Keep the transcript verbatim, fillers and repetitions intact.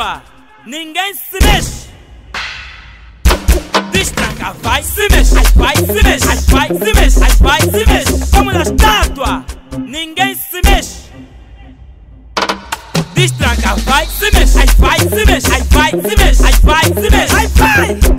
estátua, ninguém se mexe. Destranca, vai, se mexe, ai, vai, se mexe, ai, vai, se mexe, ai, vai, se mexe. Como na estátua, ninguém se mexe. Destranca, vai, se mexe, ai, vai, se mexe, ai, vai, se mexe, ai, vai, se mexe, ai, vai.